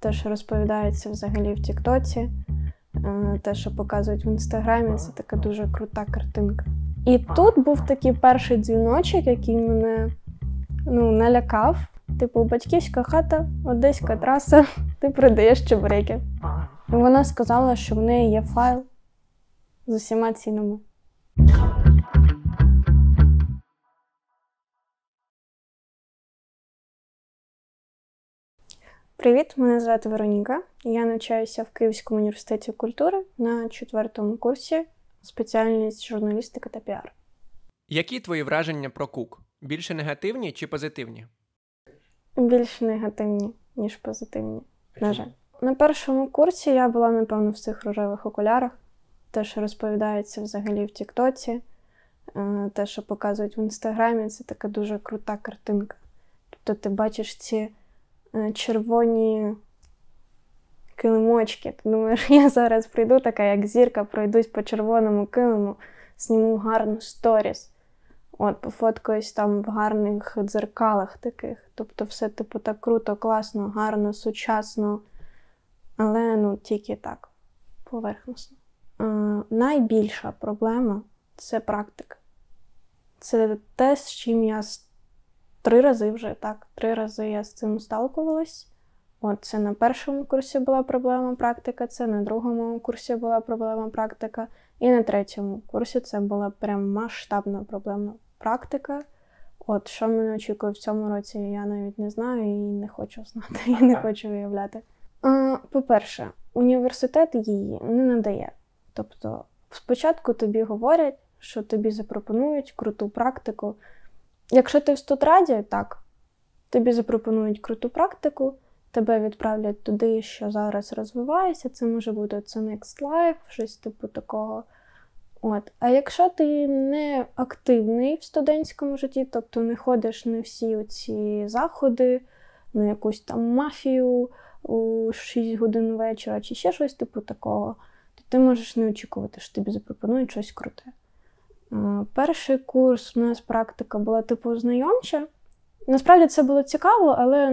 те, що розповідається взагалі в Тіктоці, те, що показують в Інстаграмі, це така дуже крута картинка. І тут був такий перший дзвіночок, який мене налякав. Типу, батьківська хата, одеська траса, ти продаєш чебуреки. І вона сказала, що в неї є файл з усіма цінами. Привіт, мене звати Вероніка. Я навчаюся в Київському університеті культури на 4-му курсі, спеціальність журналістика та піар. Які твої враження про КУК? Більше негативні чи позитивні? Більш негативні, ніж позитивні, на жаль. На першому курсі я була, напевно, в цих рожевих окулярах. Те, що розповідається взагалі в Тіктоці, те, що показують в Інстаграмі, це така дуже крута картинка. Тобто ти бачиш ці червоні килимочки. Ти думаєш, я зараз прийду така, як зірка, пройдусь по червоному килиму, зніму гарну сторіс. Пофоткаюсь там в гарних дзеркалах таких. Тобто все типу так круто, класно, гарно, сучасно, але тільки так, поверхносно. Найбільша проблема – це практика. Це те, з чим я 3 рази я з цим сталкувалась. Це на першому курсі була проблема практика, це на другому курсі була проблема практика, і на 3-му курсі це була прям масштабна проблема практика. Що мене очікує в цьому році, я навіть не знаю і не хочу знати, і не хочу уявляти. По-перше, університет її не надає. Тобто, спочатку тобі говорять, що тобі запропонують круту практику. Якщо ти в студраді, так, тобі запропонують круту практику, тебе відправлять туди, що зараз розвивається, це може бути Next Life, щось типу такого. А якщо ти не активний в студентському житті, тобто не ходиш на всі ці заходи, на якусь там мафію у 6 годин вечора чи ще щось типу такого, то ти можеш не очікувати, що тобі запропонують щось круте. Перший курс у нас практика була типу знайомча. Насправді це було цікаво, але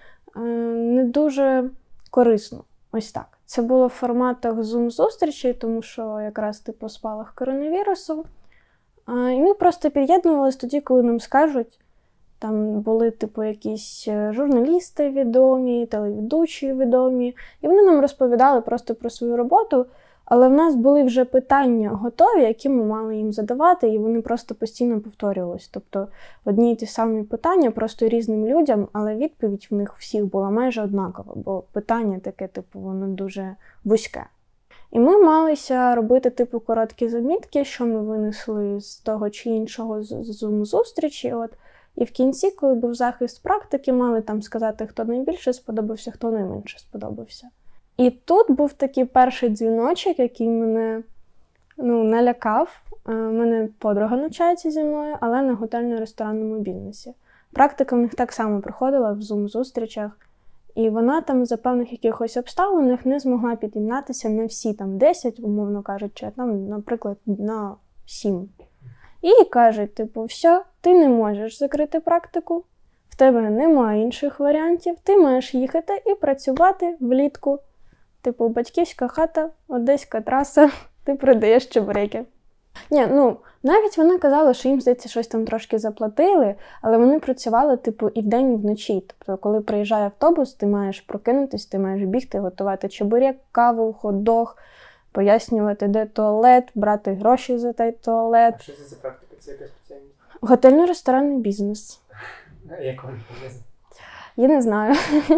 не дуже корисно. Ось так. Це було в форматах Zoom-зустрічей, тому що якраз типу спалах коронавірусу. І ми просто під'єднувалися тоді, коли нам скажуть. Там були типу якісь журналісти відомі, телеведучі відомі. І вони нам розповідали просто про свою роботу. Але в нас були вже питання готові, які ми мали їм задавати, і вони просто постійно повторювалися. Тобто одні й ті самі питання, просто різним людям, але відповідь в них всіх була майже однакова, бо питання таке, типу, воно дуже вузьке. І ми малися робити, типу, короткі замітки, що ми винесли з того чи іншого зум-зустрічі. І в кінці, коли був захист практики, мали там сказати, хто найбільше сподобався, хто найменше сподобався. І тут був такий перший дзвіночок, який мене налякав. У мене подруга навчається зі мною, але на готельно-ресторанному бізнесі. Практика в них так само проходила в Zoom-зустрічах. І вона там за певних якихось обставин не змогла під'єднатися на всі там 10, умовно кажучи, а там, наприклад, на 7. І кажуть, типу, все, ти не можеш закрити практику, в тебе немає інших варіантів, ти маєш їхати і працювати влітку. Типу, батьківська хата, одеська траса, ти продаєш чебуреки. Навіть вони казали, що їм, здається, щось там трошки заплатили, але вони працювали, типу, і вдень, і вночі. Тобто, коли приїжджає автобус, ти маєш прокинутись, ти маєш бігти, готувати чебурек, каву, хот-дог, пояснювати, де туалет, брати гроші за той туалет. А що це за практика? Це яка спеціальність? Готельно-ресторанний бізнес. Як воно пов'язано? Я не знаю.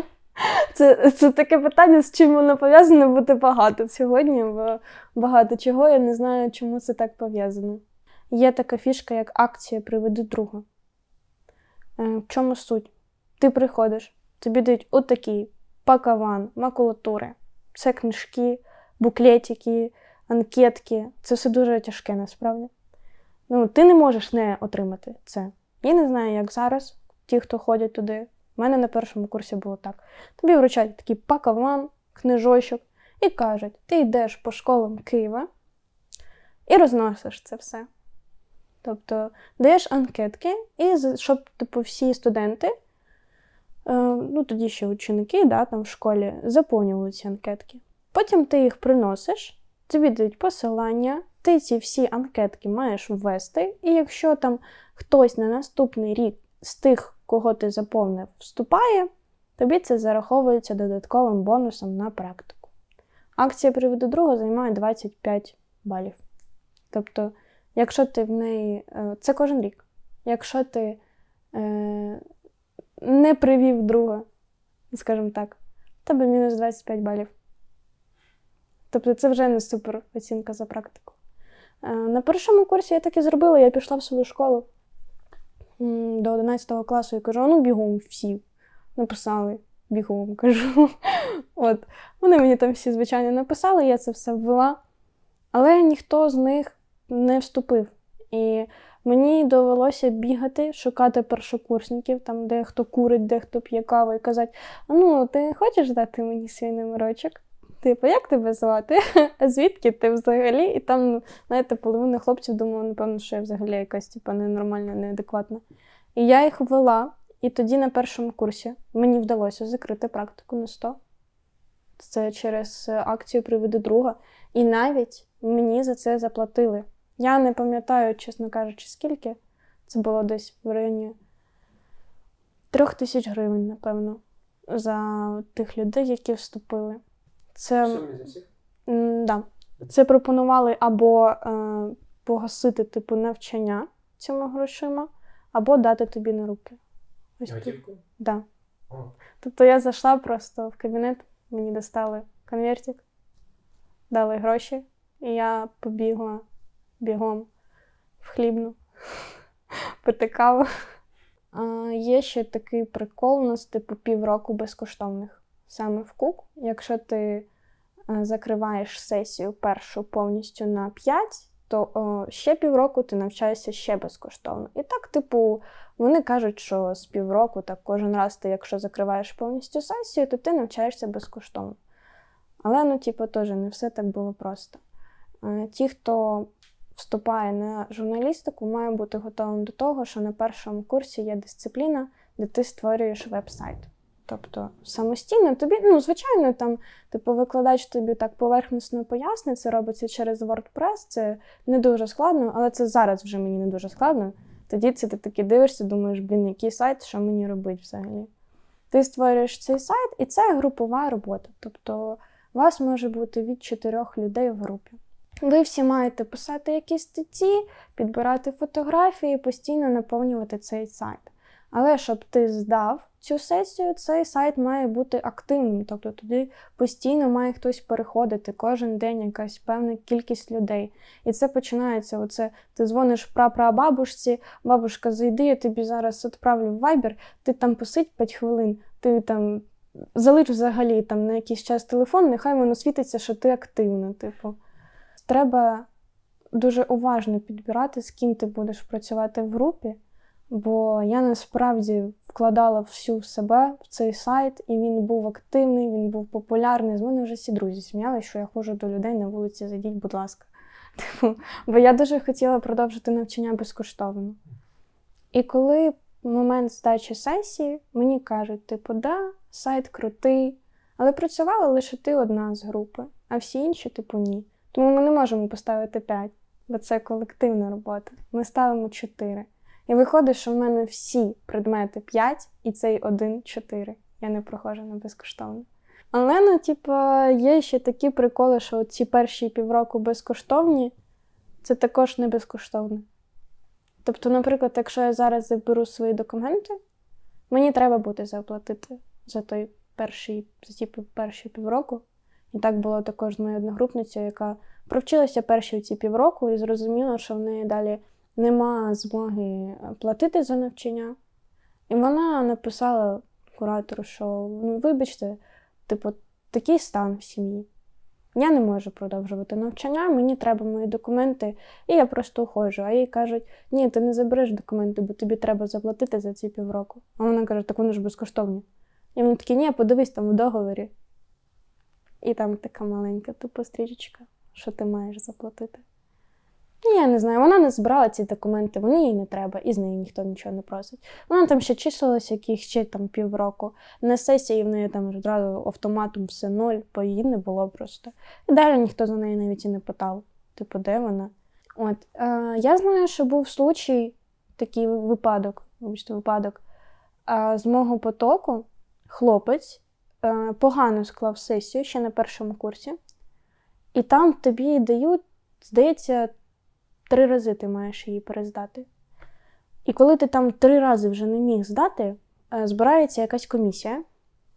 Це таке питання, з чим воно пов'язано, буде багато сьогодні, бо багато чого, я не знаю, чому це так пов'язано. Є така фішка, як акція «Приведи друга». В чому суть? Ти приходиш, тобі дають отакий пакаван, макулатури, це книжки, буклетики, анкетки. Це все дуже тяжке, насправді. Ти не можеш не отримати це. Я не знаю, як зараз, ті, хто ходять туди. У мене на першому курсі було так. Тобі вручають такий пакаван, книжочок, і кажуть, ти йдеш по школам Києва і розносиш це все. Тобто даєш анкетки, і щоб типу, всі студенти Тоді ще ученики, да, там в школі заповнювали ці анкетки. Потім ти їх приносиш, тобі дають посилання, ти ці всі анкетки маєш ввести, і якщо там хтось на наступний рік з тих, кого ти заповнив, вступає, тобі це зараховується додатковим бонусом на практику. Акція «Приведу друга» займає 25 балів. Тобто, якщо ти в неї... Це кожен рік. Якщо ти не привів друга, скажімо так, в тебе мінус 25 балів. Тобто це вже не супер оцінка за практику. На першому курсі я так і зробила, я пішла в свою школу до 11 класу і кажу, бігом всі. Написали, бігом, кажу. От. Вони мені там всі, звичайно, написали, я це все ввела. Але ніхто з них не вступив. І мені довелося бігати, шукати першокурсників, там де хто курить, де хто п'є каву, і казати, ти хочеш дати мені свій номерочок? Типу, як тебе звати? А звідки ти взагалі? І там, знаєте, половина хлопців думала, напевно, що я взагалі якась ненормальна, неадекватна. І я їх ввела, і тоді на першому курсі мені вдалося закрити практику на 100. Це через акцію «Приведу друга». І навіть мені за це заплатили. Я не пам'ятаю, чесно кажучи, скільки. Це було десь в районі 3000 гривень, напевно, за тих людей, які вступили. Це, да. Це пропонували або погасити навчання цими грошима, або дати тобі на руки. Готівку? Так. Да. О. Тобто я зайшла просто в кабінет, мені достали конвертик, дали гроші, і я побігла бігом в хлібну пити каву. Є ще такий прикол у нас, півроку безкоштовних. Саме в КУК. Якщо ти закриваєш сесію першу повністю на 5, то ще півроку ти навчаєшся ще безкоштовно. І так, вони кажуть, що з півроку, так кожен раз ти, якщо закриваєш повністю сесію, то ти навчаєшся безкоштовно. Але, теж не все так було просто. Ті, хто вступає на журналістику, має бути готовим до того, що на першому курсі є дисципліна, де ти створюєш веб-сайт. Тобто самостійно тобі, звичайно, там, викладач тобі так поверхносно пояснить, це робиться через WordPress, це не дуже складно, але це зараз вже мені не дуже складно. Тоді ти таки дивишся, думаєш, який сайт, що мені робити взагалі. Ти створюєш цей сайт, і це групова робота. Тобто у вас може бути від 4 людей в групі. Ви всі маєте писати якісь статті, підбирати фотографії, постійно наповнювати цей сайт. Але щоб ти здав цю сесію, цей сайт має бути активним. Тобто туди постійно має хтось переходити, кожен день якась певна кількість людей. І це починається, ти дзвониш прапрабабушці, бабушка, зайди, я тобі зараз відправлю в Viber, ти там посидь 5 хвилин, ти там залиш взагалі на якийсь час телефон, нехай воно світиться, що ти активна, Треба дуже уважно підбирати, з ким ти будеш працювати в групі, бо я насправді вкладала всю себе в цей сайт, і він був активний, він був популярний. З мене вже всі друзі сміялися, що я ходжу до людей на вулиці, зайдіть, будь ласка. Бо я дуже хотіла продовжити навчання безкоштовно. І коли момент здачі сесії, мені кажуть, да, сайт крутий, але працювала лише ти одна з групи, а всі інші, ні. Тому ми не можемо поставити 5, бо це колективна робота. Ми ставимо 4. І виходить, що в мене всі предмети 5, і цей один 4. Я не проходжу на безкоштовно. Але, є ще такі приколи, що ці перші півроку безкоштовні, це також не безкоштовно. Тобто, наприклад, якщо я зараз заберу свої документи, мені треба буде заплатити за перші півроку. І так було також з моєю одногрупницею, яка провчилася перші ці півроку і зрозуміла, що в неї далі нема змоги платити за навчання. І вона написала куратору, що, вибачте, такий стан в сім'ї. Я не можу продовжувати навчання, мені треба мої документи, і я просто уходжу. А їй кажуть, ні, ти не забереш документи, бо тобі треба заплатити за ці півроку. А вона каже, так вони ж безкоштовні. І вони такі, ні, подивись там в договорі. І там така маленька стрічечка, що ти маєш заплатити. Я не знаю, вона не збирала ці документи, вони їй не треба, і з неї ніхто нічого не просить. Вона там ще числилася ще там півроку. На сесії в неї там одразу автоматом все 0, бо її не було просто. І далі ніхто за неї навіть і не питав, типу, де вона. От. Я знаю, що був случай, такий випадок, з мого потоку хлопець погано склав сесію ще на першому курсі, і там тобі дають, здається, 3 рази ти маєш її перездати. І коли ти там 3 рази вже не міг здати, збирається якась комісія,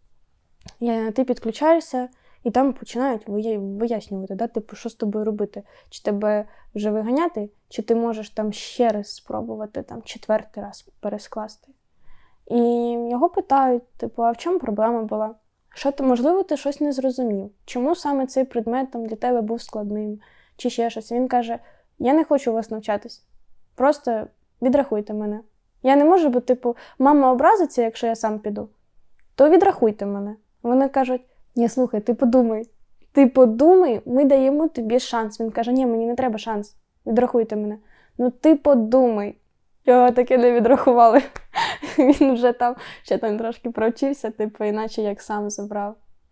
ти підключаєшся, і там починають вияснювати, да, типу, що з тобою робити. Чи тебе вже виганяти, чи ти можеш там ще раз спробувати, там, 4-й раз перескласти. І його питають, типу, а в чому проблема була? Можливо, ти щось не зрозумів. Чому саме цей предмет там для тебе був складним? Чи ще щось? І він каже, я не хочу у вас навчатись. Просто відрахуйте мене. Я не можу, бо, типу, мама образиться, якщо я сам піду. То відрахуйте мене. Вони кажуть, ні, слухай, ти подумай, ми даємо тобі шанс. Він каже, ні, мені не треба шанс, відрахуйте мене. Ну ти подумай. Його таки не відрахували. Він вже там, ще там трошки провчився, типу, іначе як сам забрав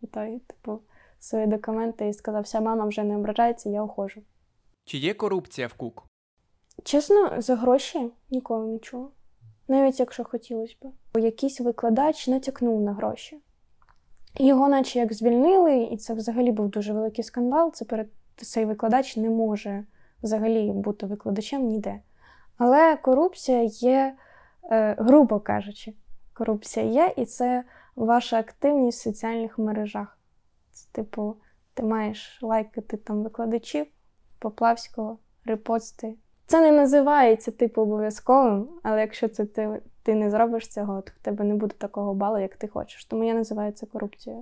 свої документи і сказав, вся мама вже не ображається, я уходжу. Чи є корупція в КУК? Чесно, за гроші ніколи не чула. Навіть якщо хотілося б. Якийсь викладач натякнув на гроші. Його наче як звільнили, і це взагалі був дуже великий скандал. Цей викладач не може взагалі бути викладачем ніде. Але корупція є, грубо кажучи, корупція є, і це ваша активність в соціальних мережах. Це, типу, ти маєш лайкати там викладачів, Поплавського, репости. Це не називається, типу, обов'язковим, але якщо це ти не зробиш цього, то в тебе не буде такого балу, як ти хочеш. Тому я називаю це корупцією.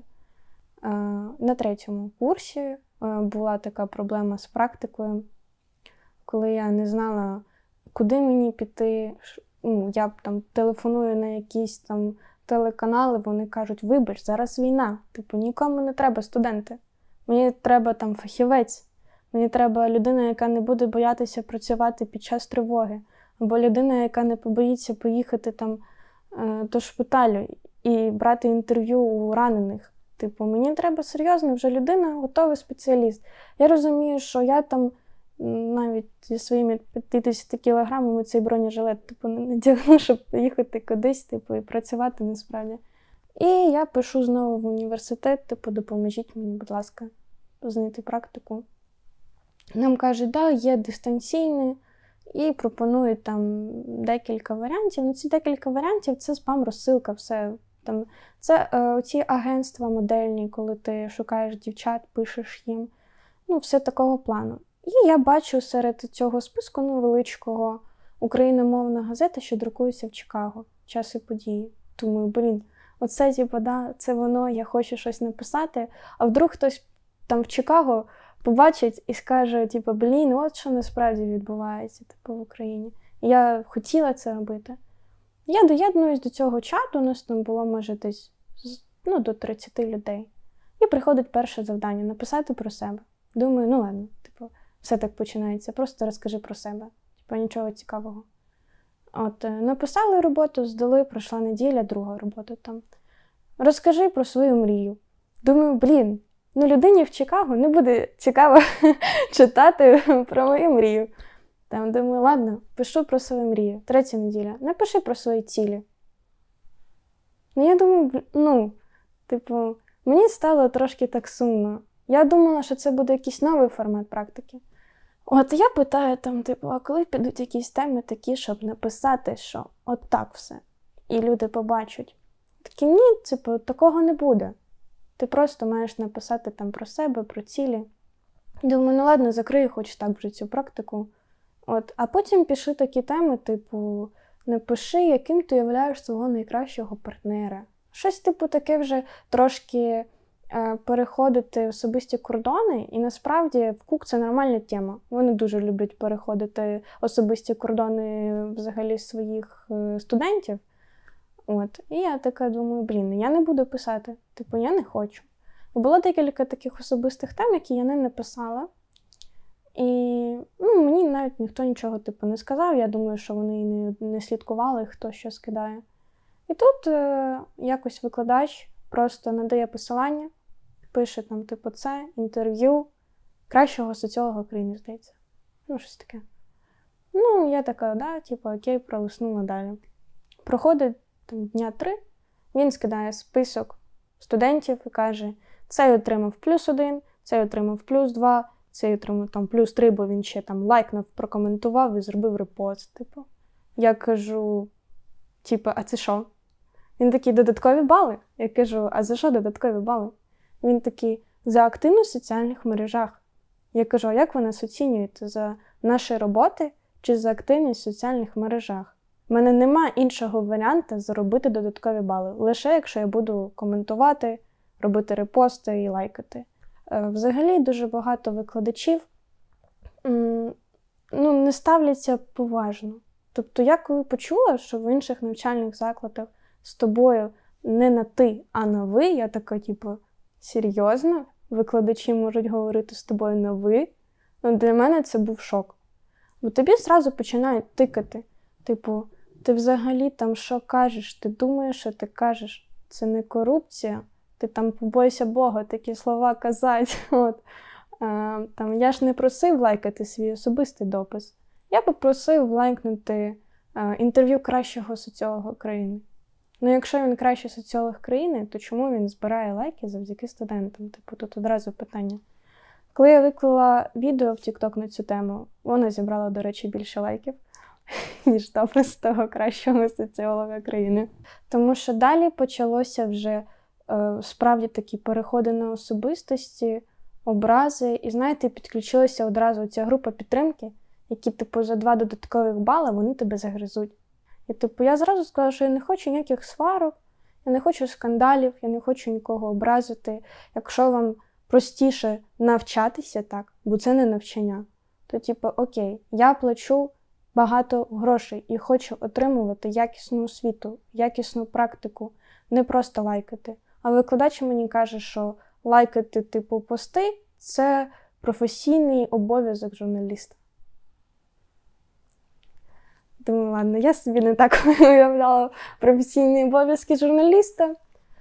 На 3-му курсі була така проблема з практикою, коли я не знала, куди мені піти. Я там телефоную на якісь там телеканали, вони кажуть, вибач, зараз війна. Типу, нікому не треба студенти. Мені треба там фахівець. Мені треба людина, яка не буде боятися працювати під час тривоги. Або людина, яка не побоїться поїхати там до шпиталю і брати інтерв'ю у ранених. Типу, мені треба серйозно вже людина, готовий спеціаліст. Я розумію, що я там навіть зі своїми 50 кілограмами цей бронежилет типу, не надягну, щоб їхати кудись типу, і працювати насправді. І я пишу знову в університет, типу, допоможіть мені, будь ласка, знайти практику. Нам кажуть, да, є дистанційне, і пропонують там декілька варіантів. Ну, ці декілька варіантів – це спам-розсилка, все. Там, це ці агентства модельні, коли ти шукаєш дівчат, пишеш їм. Ну, все такого плану. І я бачу серед цього списку невеличкого україномовна газета, що друкується в Чикаго. «Час і події». Думаю, оце, типу, да, це воно, я хочу щось написати. А вдруг хтось там в Чикаго побачить і скаже, типу, от що насправді відбувається типу, в Україні. І я хотіла це робити. Я доєднуюсь до цього чату, у нас там було, може, десь до 30 людей. І приходить перше завдання – написати про себе. Думаю, ну ладно, типу, все так починається, просто розкажи про себе. Типу, нічого цікавого. От, написали роботу, здали, пройшла неділя, друга робота там. Розкажи про свою мрію. Думаю, людині в Чикаго не буде цікаво читати про мою мрію. Там, думаю, ладно, пишу про свою мрію. 3-я неділя. Напиши про свої цілі. Ну, я думаю, мені стало трошки так сумно. Я думала, що це буде якийсь новий формат практики. От я питаю там, а коли підуть якісь теми такі, щоб написати, що от так все. І люди побачать. Такі, ні, такого не буде. Ти просто маєш написати там про себе, про цілі. Думаю, ну ладно, закрию хоч так вже цю практику. От. А потім пиши такі теми, напиши, яким ти уявляєш свого найкращого партнера. Щось таке вже трошки переходити особисті кордони. І насправді в КУК це нормальна тема. Вони дуже люблять переходити особисті кордони взагалі своїх студентів. От. І я така думаю, я не буду писати. Я не хочу. І було декілька таких особистих тем, які я не написала. І мені навіть ніхто нічого типу не сказав. Я думаю, що вони і не слідкували, хто що скидає. І тут якось викладач просто надає посилання, пише там, типу, це інтерв'ю кращого соціолога країни, здається. Щось таке. Я така, да, типу, окей, пролиснула далі. Проходить там дня 3, він скидає список студентів і каже, цей отримав +1, цей отримав +2, цей отримав там +3, бо він ще там лайкнув, прокоментував і зробив репост, типу. Я кажу, типу, а це що? Він такий, додаткові бали? Я кажу, а за що додаткові бали? Він такий, за активність в соціальних мережах. Я кажу, а як ви нас оцінюєте? За наші роботи чи за активність в соціальних мережах? У мене нема іншого варіанту заробити додаткові бали. Лише якщо я буду коментувати, робити репости і лайкати. Взагалі дуже багато викладачів не ставляться поважно. Тобто я коли почула, що в інших навчальних закладах з тобою не на ти, а на ви, я така, типу, серйозно? Викладачі можуть говорити з тобою на ви? Для мене це був шок. Бо тобі зразу починають тикати. Типу, ти взагалі там що кажеш? Ти думаєш, що ти кажеш? Це не корупція? Ти там побойся Бога, такі слова казать. Я ж не просив лайкати свій особистий допис. Я попросив лайкнути інтерв'ю кращого соціолога країни. Якщо він кращий соціолог країни, то чому він збирає лайки завдяки студентам? Типу, тут одразу питання. Коли я виклала відео в TikTok на цю тему, вона зібрала, до речі, більше лайків, ніж допис того кращого соціолога країни. Тому що далі почалося вже справді такі переходи на особистості, образи. І, знаєте, підключилася одразу ця група підтримки, які, типу, за 2 додаткових бали вони тебе загризуть. І, типу, я зразу сказала, що я не хочу ніяких сварок, я не хочу скандалів, я не хочу нікого образити. Якщо вам простіше навчатися так, бо це не навчання, то, типу, окей, я плачу багато грошей і хочу отримувати якісну освіту, якісну практику, не просто лайкати. А викладач мені каже, що лайкати, типу, пости – це професійний обов'язок журналіста. Думаю, ладно, я собі не так уявляла професійні обов'язки журналіста.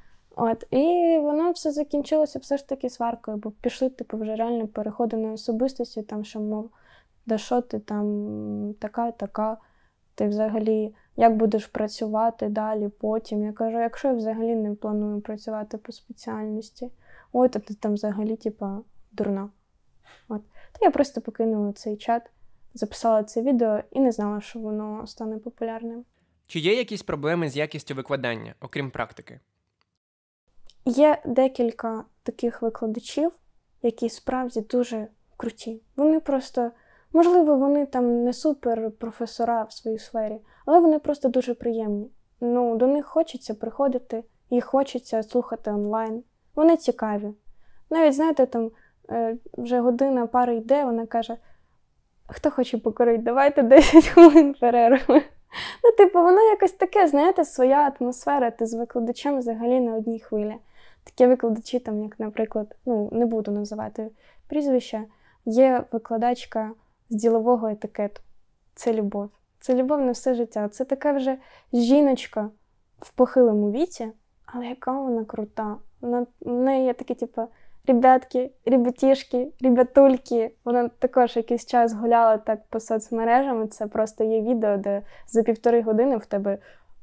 І воно все закінчилося все ж таки сваркою, бо пішли, типу, вже реально переходи на особистості, там, що, мов, да що ти там така, ти взагалі, як будеш працювати далі, потім. Я кажу, якщо я взагалі не планую працювати по спеціальності, то ти там взагалі, типу, дурна. То я просто покинула цей чат, записала це відео і не знала, що воно стане популярним. Чи є якісь проблеми з якістю викладання, окрім практики? Є декілька таких викладачів, які справді дуже круті. Вони просто, можливо, вони там не супер професора в своїй сфері, але вони просто дуже приємні. До них хочеться приходити, їх хочеться слухати онлайн. Вони цікаві. Навіть, знаєте, там вже година, пара йде, вона каже, хто хоче покурити, давайте 10 хвилин перерви. Воно якось таке, знаєте, своя атмосфера, ти з викладачем взагалі на одній хвилі. Такі викладачі, там, як, наприклад, не буду називати прізвища, є викладачка з ділового етикету. Це любов. Це любов на все життя. Це така вже жіночка в похилому віці, але яка вона крута. В неї є такі, типу, ребятки, ребятішки, ребятульки. Вона також якийсь час гуляла так по соцмережам. Це просто є відео, де за 1,5 години в тебе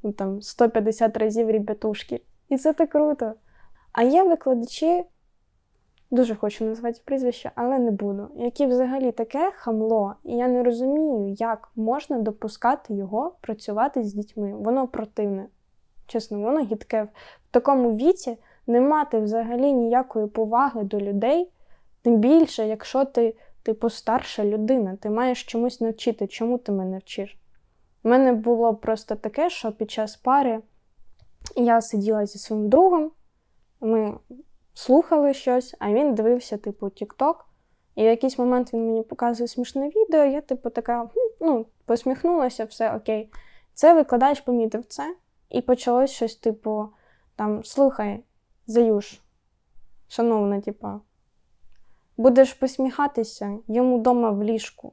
150 разів ребятушки. І це так круто. А є викладачі, дуже хочу назвати прізвище, але не буду, які взагалі таке хамло, і я не розумію, як можна допускати його працювати з дітьми. Воно противне. Чесно, воно гидке. В такому віці не мати взагалі ніякої поваги до людей, тим більше, якщо ти, типу, старша людина, ти маєш чомусь навчити, чому ти мене вчиш. У мене було просто таке, що під час пари я сиділа зі своїм другом, ми слухали щось, а він дивився, типу, TikTok, і в якийсь момент він мені показує смішне відео, я, типу, така, посміхнулася, все окей. Це викладач помітив це, і почалось щось, типу, там, слухай, Заюш, шановна, типу, Будеш посміхатися, йому вдома в ліжку.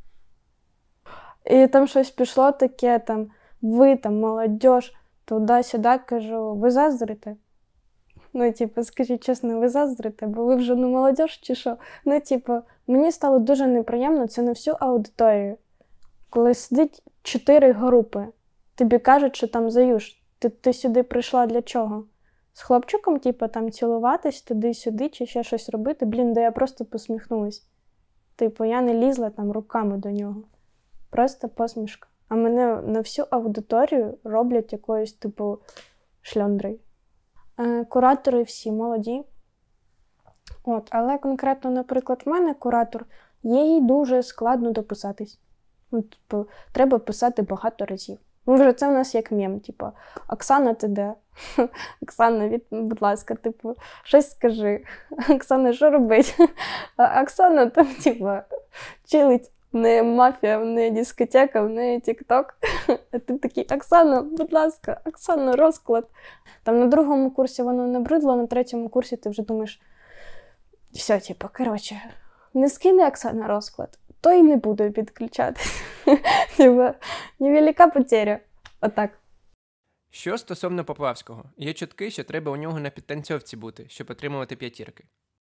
І там щось пішло таке, там, ви там, молодь, туди-сюди, кажу, ви заздрите? Ну, типу, скажіть чесно, ви заздрите, бо ви вже не молодь чи що? Ну, типу, мені стало дуже неприємно, це на всю аудиторію. Коли сидить 4 групи, тобі кажуть, що там Заюш, ти сюди прийшла для чого? З хлопчиком, типу, там цілуватись туди-сюди чи ще щось робити? Блін, да я просто посміхнулась. Типу, я не лізла там руками до нього. Просто посмішка. А мене на всю аудиторію роблять якоюсь, типу, шльондрою. Куратори всі молоді. Але конкретно, наприклад, в мене куратор, їй дуже складно дописатись. Типу, треба писати багато разів. Вже це в нас як мем, типу, Оксана, ти де? Оксана, будь ласка, типу, щось скажи. Оксана, що робить? Оксана там, типу, чилить. Не мафія, не дискотека, не тік-ток. А ти такий, Оксана, будь ласка, Оксана, розклад. Там на 2-му курсі воно набридло, на 3-му курсі ти вже думаєш, все, типу, коротше, не скине Оксана розклад, то й не буду підключатись. Типу, невелика потеря. Отак. Що стосовно Поплавського? Є чутки, що треба у нього на підтанцьовці бути, щоб отримувати 5.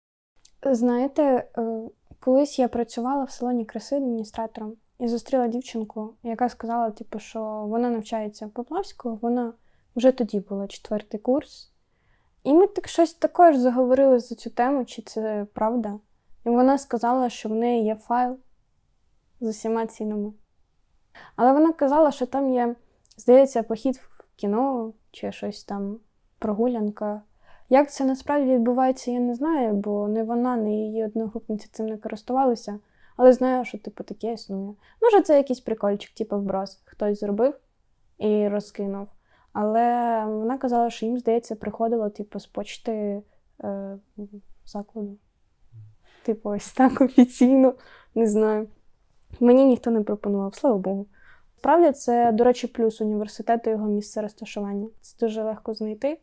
Знаєте, колись я працювала в салоні краси адміністратором і зустріла дівчинку, яка сказала, типу, що вона навчається в Поплавського, вона вже тоді була 4-й курс. І ми так щось також заговорили за цю тему, чи це правда. І вона сказала, що в неї є файл з усіма цінами. Але вона казала, що там є, здається, похід в кіно, чи щось там, прогулянка. Як це насправді відбувається, я не знаю, бо не вона, не її одногрупниці цим не користувалися. Але знаю, що, типу, таке існує. Може, це якийсь прикольчик, типу вброс. Хтось зробив і розкинув. Але вона казала, що їм, здається, приходило, типу, з почти закладу. Типу, ось так офіційно, не знаю. Мені ніхто не пропонував, слава Богу. Справді, це, до речі, плюс університету його місце розташування. Це дуже легко знайти.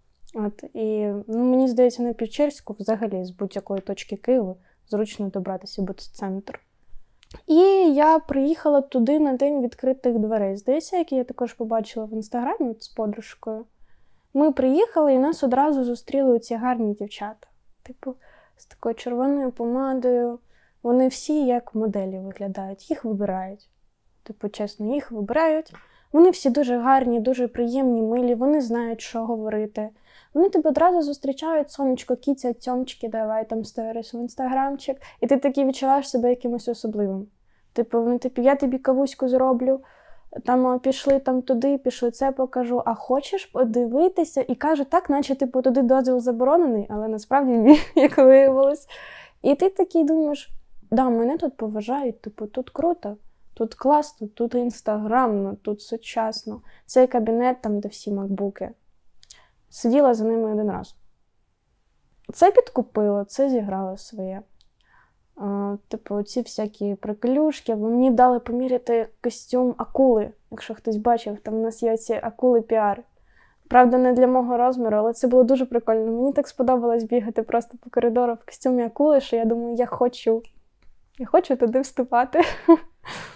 І, мені здається, на Печерську взагалі з будь-якої точки Києва зручно добратися, бо це центр. І я приїхала туди на день відкритих дверей. Здається, який я також побачила в Інстаграмі з подружкою. Ми приїхали і нас одразу зустріли ці гарні дівчата. Типу, з такою червоною помадою. Вони всі як моделі виглядають, їх вибирають. Типу, чесно, їх вибирають. Вони всі дуже гарні, дуже приємні, милі, вони знають, що говорити. Вони тебе одразу зустрічають, сонечко, кіця, тьомчики, давай там сторіс в інстаграмчик. І ти такий відчуваєш себе якимось особливим. Типу, вони тобі, я тобі кавуську зроблю, там пішли там туди, пішли це покажу, а хочеш подивитися? І каже так, наче типу туди дозвіл заборонений, але насправді ні, як виявилось. І ти такий думаєш, да, мене тут поважають, типу, тут круто. Тут класно, тут інстаграмно, тут сучасно. Цей кабінет, там, де всі макбуки. Сиділа за ними 1 раз. Це підкупило, це зіграло своє. Типу, ці всякі приколюшки. Мені дали поміряти костюм акули, якщо хтось бачив. Там у нас є ці акули піар. Правда, не для мого розміру, але це було дуже прикольно. Мені так сподобалось бігати просто по коридору в костюмі акули, що я думаю, я хочу туди вступати.